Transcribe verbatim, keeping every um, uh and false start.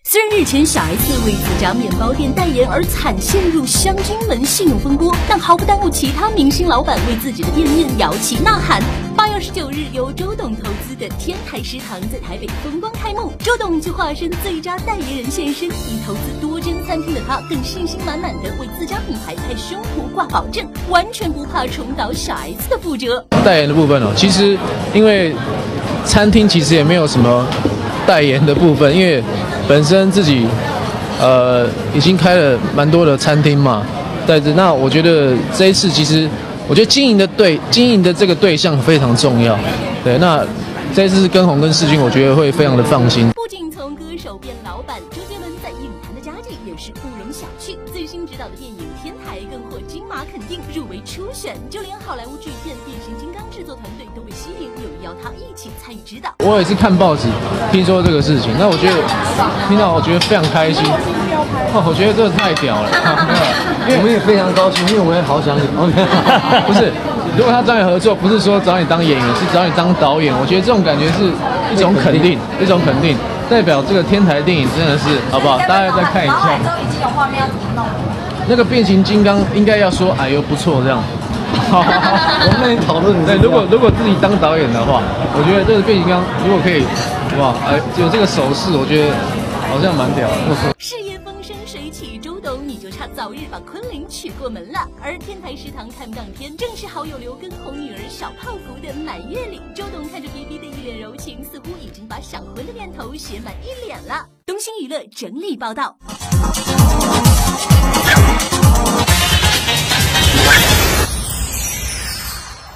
虽然日前小 S 为自家面包店代言而惨陷入香君门信用风波，但毫不耽误其他明星老板为自己的店面摇旗呐喊。八月二十九日，由周董投资的天台食堂在台北风光开幕，周董就化身最佳代言人现身。已投资多间餐厅的他，更信心满满的为自家品牌拍胸脯挂保证，完全不怕重蹈小 S 的覆辙。 代言的部分哦，其实因为餐厅其实也没有什么代言的部分，因为本身自己呃已经开了蛮多的餐厅嘛，在这那我觉得这一次其实我觉得经营的对经营的这个对象非常重要，对，那这一次跟红跟世勋，我觉得会非常的放心。 不仅从歌手变老板，周杰伦在影坛的家境也是不容小觑。最新执导的电影《天台》更获金马肯定，入围初选，就连好莱坞巨片《变形金刚》制作团队都被吸引，有邀他一起参与指导。 我也是看报纸听说这个事情，那我觉得听到我觉得非常开心，哦，我觉得这个太屌了， 因为我们也非常高兴，因为我也好想演。 不是，如果他找你合作，不是说找你当演员，是找你当导演，我觉得这种感觉是一种肯定，一种肯定，代表这个天台电影真的是好不好？大家再看一下。 都已经有画面要怎么弄了？ 那个变形金刚应该要说哎呦不错这样。好， 我们那里讨论。 对，如果如果自己当导演的话，我觉得这个变形金刚如果可以，哇，哎，有这个手势，我觉得好像蛮屌的。 事业风生水起，周董你就差早日把昆凌娶过门了。而天台食堂开幕当天，正是好友刘畊宏女儿小泡芙的满月礼。周董看着 B B 的一脸柔情，似乎已经把想婚的念头写满一脸了。东星娱乐整理报道。